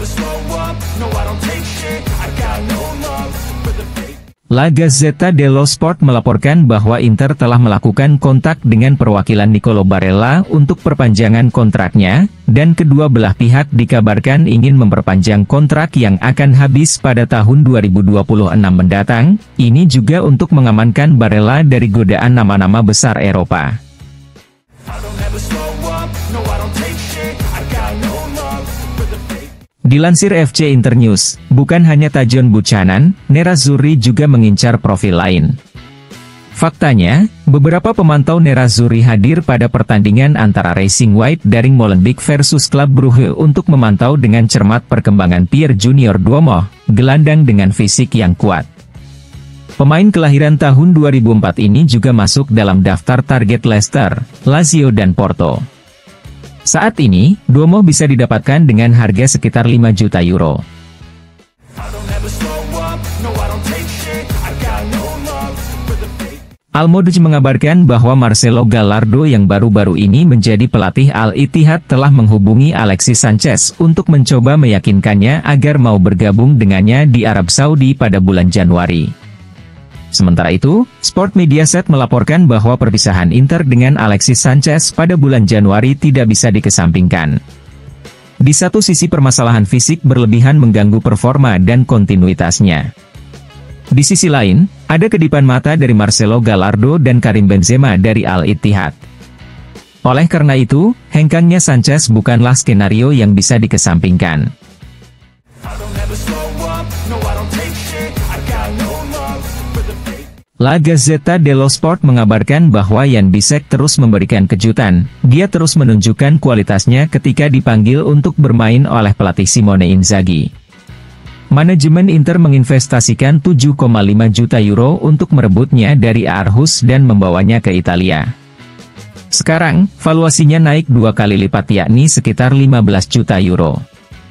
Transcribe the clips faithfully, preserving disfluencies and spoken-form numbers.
La Gazzetta dello Sport melaporkan bahwa Inter telah melakukan kontak dengan perwakilan Nicolo Barella untuk perpanjangan kontraknya, dan kedua belah pihak dikabarkan ingin memperpanjang kontrak yang akan habis pada tahun dua ribu dua puluh enam mendatang, ini juga untuk mengamankan Barella dari godaan nama-nama besar Eropa. Dilansir F C Internews, bukan hanya Tajon Buchanan, Nerazzurri juga mengincar profil lain. Faktanya, beberapa pemantau Nerazzurri hadir pada pertandingan antara Racing White dari Molenbeek versus Club Brugge untuk memantau dengan cermat perkembangan Pierre Junior Duomo, gelandang dengan fisik yang kuat. Pemain kelahiran tahun dua ribu empat ini juga masuk dalam daftar target Leicester, Lazio dan Porto. Saat ini, Duomo bisa didapatkan dengan harga sekitar lima juta euro. Al-Modj mengabarkan bahwa Marcelo Gallardo yang baru-baru ini menjadi pelatih Al-Ittihad telah menghubungi Alexis Sanchez untuk mencoba meyakinkannya agar mau bergabung dengannya di Arab Saudi pada bulan Januari. Sementara itu, Sport Mediaset melaporkan bahwa perpisahan Inter dengan Alexis Sanchez pada bulan Januari tidak bisa dikesampingkan. Di satu sisi permasalahan fisik berlebihan mengganggu performa dan kontinuitasnya. Di sisi lain, ada kedipan mata dari Marcelo Gallardo dan Karim Benzema dari Al-Ittihad. Oleh karena itu, hengkangnya Sanchez bukanlah skenario yang bisa dikesampingkan. La Gazzetta dello Sport mengabarkan bahwa Jan Bisek terus memberikan kejutan. Dia terus menunjukkan kualitasnya ketika dipanggil untuk bermain oleh pelatih Simone Inzaghi. Manajemen Inter menginvestasikan tujuh koma lima juta euro untuk merebutnya dari Aarhus dan membawanya ke Italia. Sekarang, valuasinya naik dua kali lipat yakni sekitar lima belas juta euro.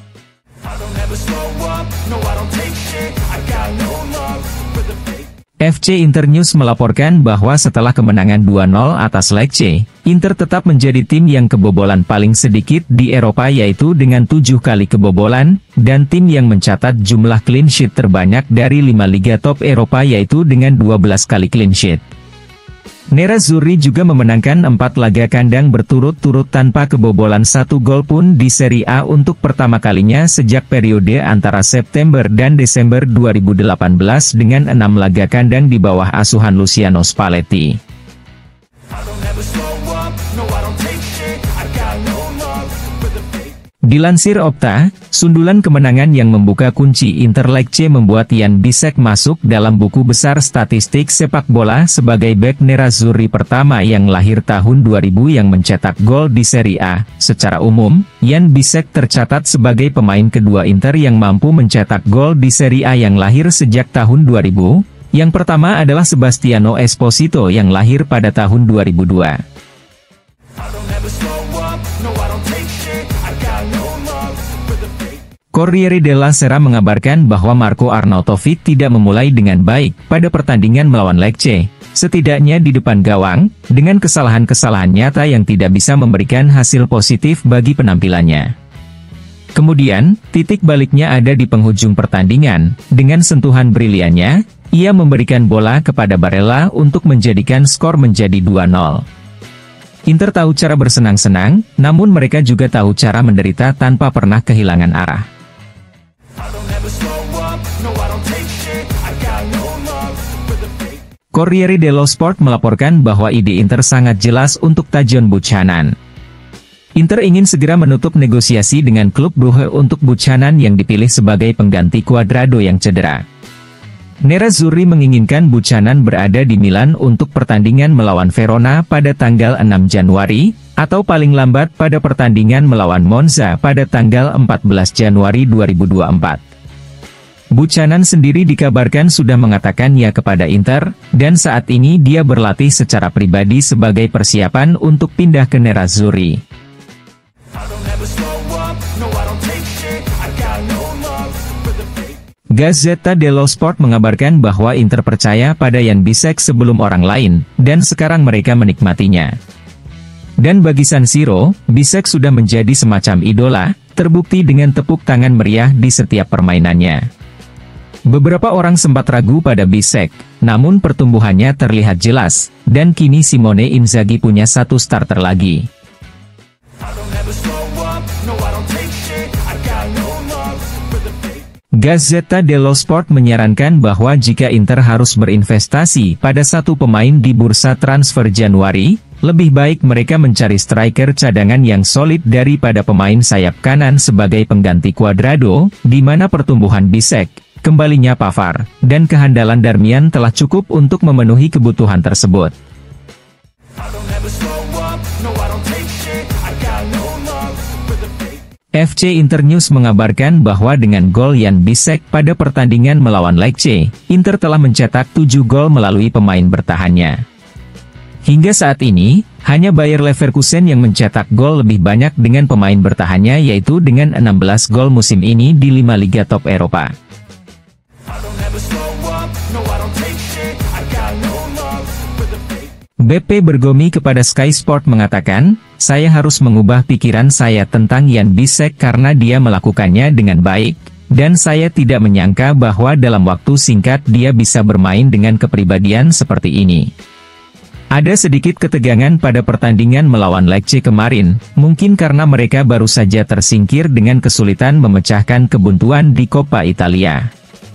F C Internews melaporkan bahwa setelah kemenangan dua nol atas Lecce, Inter tetap menjadi tim yang kebobolan paling sedikit di Eropa yaitu dengan tujuh kali kebobolan, dan tim yang mencatat jumlah clean sheet terbanyak dari lima liga top Eropa yaitu dengan dua belas kali clean sheet. Nerazzurri juga memenangkan empat laga kandang berturut-turut tanpa kebobolan satu gol pun di Serie A untuk pertama kalinya sejak periode antara September dan Desember dua ribu delapan belas dengan enam laga kandang di bawah asuhan Luciano Spalletti. Dilansir Opta, sundulan kemenangan yang membuka kunci Inter Lecce membuat Jan Bisek masuk dalam buku besar statistik sepak bola sebagai bek Nerazzurri pertama yang lahir tahun dua ribu yang mencetak gol di Serie A. Secara umum, Jan Bisek tercatat sebagai pemain kedua Inter yang mampu mencetak gol di Serie A yang lahir sejak tahun dua ribu. Yang pertama adalah Sebastiano Esposito yang lahir pada tahun dua ribu dua. Corriere della Sera mengabarkan bahwa Marco Arnautovic tidak memulai dengan baik pada pertandingan melawan Lecce, setidaknya di depan gawang, dengan kesalahan-kesalahan nyata yang tidak bisa memberikan hasil positif bagi penampilannya. Kemudian, titik baliknya ada di penghujung pertandingan, dengan sentuhan briliannya, ia memberikan bola kepada Barella untuk menjadikan skor menjadi dua nol. Inter tahu cara bersenang-senang, namun mereka juga tahu cara menderita tanpa pernah kehilangan arah. Corriere dello Sport melaporkan bahwa ide Inter sangat jelas untuk Tajon Buchanan. Inter ingin segera menutup negosiasi dengan klub Brugge untuk Buchanan yang dipilih sebagai pengganti Cuadrado yang cedera. Nerazzurri menginginkan Buchanan berada di Milan untuk pertandingan melawan Verona pada tanggal enam Januari, atau paling lambat pada pertandingan melawan Monza pada tanggal empat belas Januari dua ribu dua puluh empat. Buchanan sendiri dikabarkan sudah mengatakan ya kepada Inter, dan saat ini dia berlatih secara pribadi sebagai persiapan untuk pindah ke Nerazzurri. Gazzetta dello Sport mengabarkan bahwa Inter percaya pada Jan Bisek sebelum orang lain, dan sekarang mereka menikmatinya. Dan bagi San Siro, Bisek sudah menjadi semacam idola, terbukti dengan tepuk tangan meriah di setiap permainannya. Beberapa orang sempat ragu pada Bisek, namun pertumbuhannya terlihat jelas, dan kini Simone Inzaghi punya satu starter lagi. Gazzetta dello Sport menyarankan bahwa jika Inter harus berinvestasi pada satu pemain di bursa transfer Januari, lebih baik mereka mencari striker cadangan yang solid daripada pemain sayap kanan sebagai pengganti Cuadrado, di mana pertumbuhan Bisek, kembalinya Pavard, dan kehandalan Darmian telah cukup untuk memenuhi kebutuhan tersebut. F C Internews mengabarkan bahwa dengan gol Jan Bisek pada pertandingan melawan Lecce, Inter telah mencetak tujuh gol melalui pemain bertahannya. Hingga saat ini, hanya Bayer Leverkusen yang mencetak gol lebih banyak dengan pemain bertahannya, yaitu dengan enam belas gol musim ini di lima liga top Eropa. B P Bergomi kepada Sky Sport mengatakan, "Saya harus mengubah pikiran saya tentang Jan Bisek karena dia melakukannya dengan baik, dan saya tidak menyangka bahwa dalam waktu singkat dia bisa bermain dengan kepribadian seperti ini." Ada sedikit ketegangan pada pertandingan melawan Lecce kemarin, mungkin karena mereka baru saja tersingkir dengan kesulitan memecahkan kebuntuan di Coppa Italia.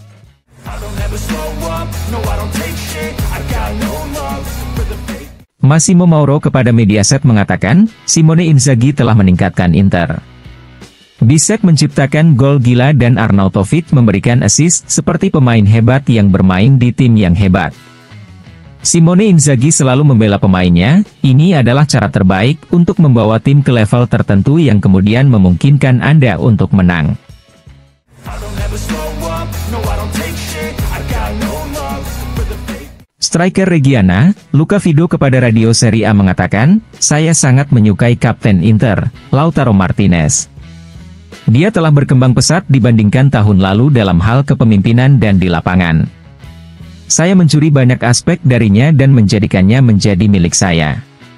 Massimo Mauro kepada Mediaset mengatakan, Simone Inzaghi telah meningkatkan Inter. Bisek menciptakan gol gila dan Arnautovic memberikan assist seperti pemain hebat yang bermain di tim yang hebat. Simone Inzaghi selalu membela pemainnya, ini adalah cara terbaik untuk membawa tim ke level tertentu yang kemudian memungkinkan Anda untuk menang. Striker Reggiana, Luca Fido kepada Radio Serie A mengatakan, "Saya sangat menyukai Kapten Inter, Lautaro Martinez. Dia telah berkembang pesat dibandingkan tahun lalu dalam hal kepemimpinan dan di lapangan. Saya mencuri banyak aspek darinya dan menjadikannya menjadi milik saya."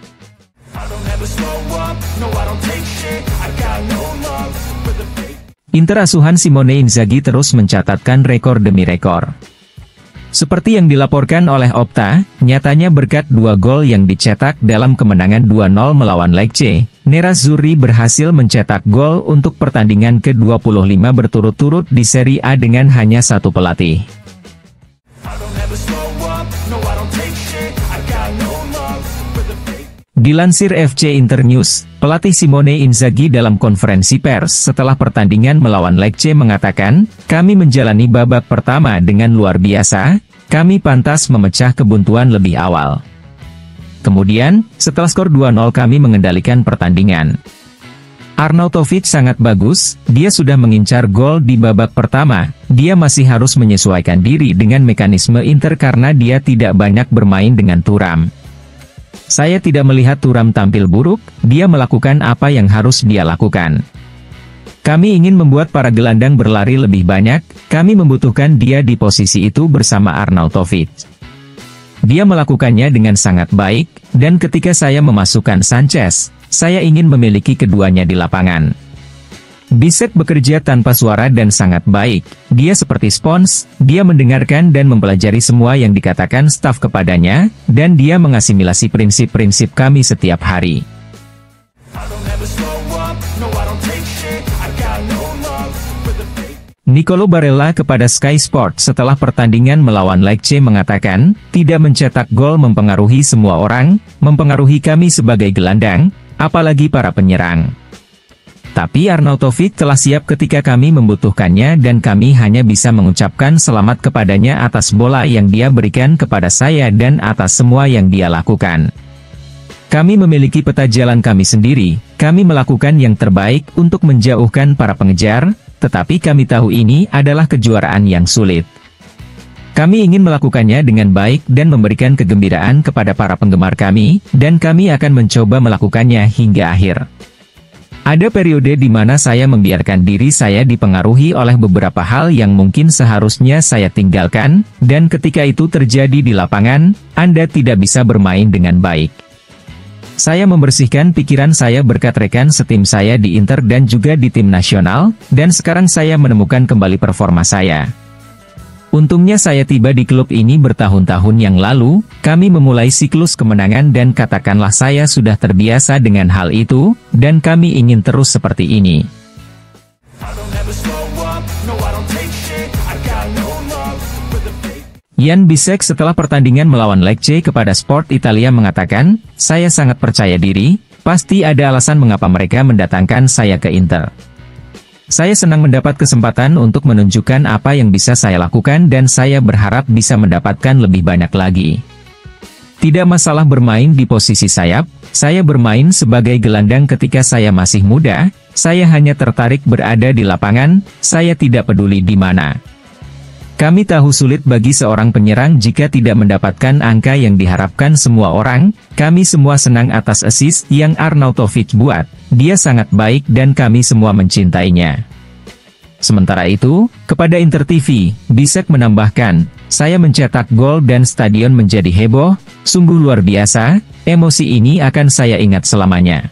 Inter asuhan Simone Inzaghi terus mencatatkan rekor demi rekor. Seperti yang dilaporkan oleh Opta, nyatanya berkat dua gol yang dicetak dalam kemenangan dua nol melawan Lecce, Nerazzurri berhasil mencetak gol untuk pertandingan ke dua puluh lima berturut-turut di Serie A dengan hanya satu pelatih. Dilansir F C Internews, pelatih Simone Inzaghi dalam konferensi pers setelah pertandingan melawan Lecce mengatakan, "Kami menjalani babak pertama dengan luar biasa, kami pantas memecah kebuntuan lebih awal. Kemudian, setelah skor dua nol kami mengendalikan pertandingan. Arnautovic sangat bagus, dia sudah mengincar gol di babak pertama, dia masih harus menyesuaikan diri dengan mekanisme Inter karena dia tidak banyak bermain dengan Thuram. Saya tidak melihat Thuram tampil buruk, dia melakukan apa yang harus dia lakukan. Kami ingin membuat para gelandang berlari lebih banyak, kami membutuhkan dia di posisi itu bersama Arnautovic. Dia melakukannya dengan sangat baik, dan ketika saya memasukkan Sanchez, saya ingin memiliki keduanya di lapangan. Bisek bekerja tanpa suara dan sangat baik, dia seperti spons, dia mendengarkan dan mempelajari semua yang dikatakan staf kepadanya, dan dia mengasimilasi prinsip-prinsip kami setiap hari." Nicolo Barella kepada Sky Sport setelah pertandingan melawan Lecce mengatakan, "Tidak mencetak gol mempengaruhi semua orang, mempengaruhi kami sebagai gelandang, apalagi para penyerang. Tapi Arnautovic telah siap ketika kami membutuhkannya dan kami hanya bisa mengucapkan selamat kepadanya atas bola yang dia berikan kepada saya dan atas semua yang dia lakukan. Kami memiliki peta jalan kami sendiri, kami melakukan yang terbaik untuk menjauhkan para pengejar, tetapi kami tahu ini adalah kejuaraan yang sulit. Kami ingin melakukannya dengan baik dan memberikan kegembiraan kepada para penggemar kami, dan kami akan mencoba melakukannya hingga akhir. Ada periode di mana saya membiarkan diri saya dipengaruhi oleh beberapa hal yang mungkin seharusnya saya tinggalkan, dan ketika itu terjadi di lapangan, Anda tidak bisa bermain dengan baik. Saya membersihkan pikiran saya berkat rekan setim saya di Inter dan juga di tim nasional, dan sekarang saya menemukan kembali performa saya. Untungnya saya tiba di klub ini bertahun-tahun yang lalu, kami memulai siklus kemenangan dan katakanlah saya sudah terbiasa dengan hal itu, dan kami ingin terus seperti ini. Jan Bisek setelah pertandingan melawan Lecce kepada Sport Italia mengatakan, saya sangat percaya diri, pasti ada alasan mengapa mereka mendatangkan saya ke Inter. Saya senang mendapat kesempatan untuk menunjukkan apa yang bisa saya lakukan dan saya berharap bisa mendapatkan lebih banyak lagi. Tidak masalah bermain di posisi sayap, saya bermain sebagai gelandang ketika saya masih muda, saya hanya tertarik berada di lapangan, saya tidak peduli di mana. Kami tahu sulit bagi seorang penyerang jika tidak mendapatkan angka yang diharapkan semua orang, kami semua senang atas assist yang Arnautovic buat, dia sangat baik dan kami semua mencintainya. Sementara itu, kepada Inter T V, Bisek menambahkan, saya mencetak gol dan stadion menjadi heboh, sungguh luar biasa, emosi ini akan saya ingat selamanya.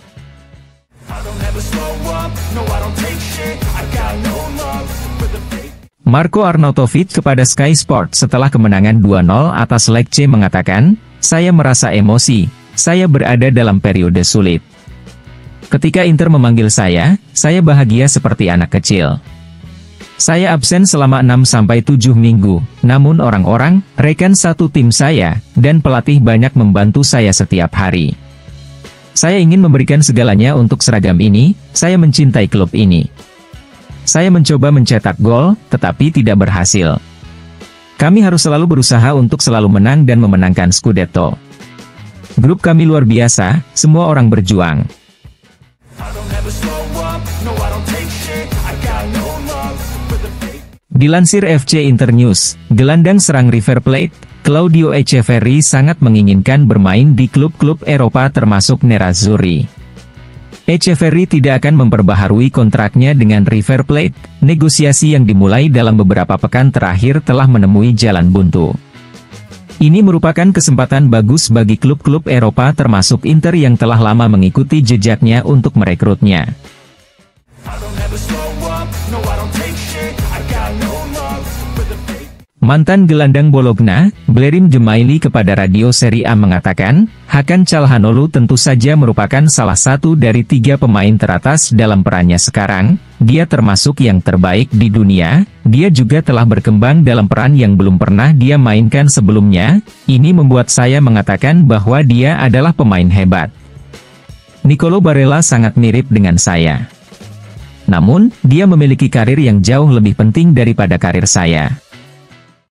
Marko Arnautovic kepada Sky Sport setelah kemenangan dua nol atas Lecce mengatakan, saya merasa emosi, saya berada dalam periode sulit. Ketika Inter memanggil saya, saya bahagia seperti anak kecil. Saya absen selama enam sampai tujuh minggu, namun orang-orang, rekan satu tim saya, dan pelatih banyak membantu saya setiap hari. Saya ingin memberikan segalanya untuk seragam ini, saya mencintai klub ini. Saya mencoba mencetak gol, tetapi tidak berhasil. Kami harus selalu berusaha untuk selalu menang dan memenangkan Scudetto. Grup kami luar biasa, semua orang berjuang. Dilansir F C Internews, gelandang serang River Plate, Claudio Echeverri sangat menginginkan bermain di klub-klub Eropa termasuk Nerazzurri. Echeverri tidak akan memperbaharui kontraknya dengan River Plate, negosiasi yang dimulai dalam beberapa pekan terakhir telah menemui jalan buntu. Ini merupakan kesempatan bagus bagi klub-klub Eropa termasuk Inter yang telah lama mengikuti jejaknya untuk merekrutnya. Mantan gelandang Bologna, Blerim Gemaili kepada Radio Serie A mengatakan, Hakan Calhanoglu tentu saja merupakan salah satu dari tiga pemain teratas dalam perannya sekarang, dia termasuk yang terbaik di dunia, dia juga telah berkembang dalam peran yang belum pernah dia mainkan sebelumnya, ini membuat saya mengatakan bahwa dia adalah pemain hebat. Nicolo Barella sangat mirip dengan saya. Namun, dia memiliki karir yang jauh lebih penting daripada karir saya.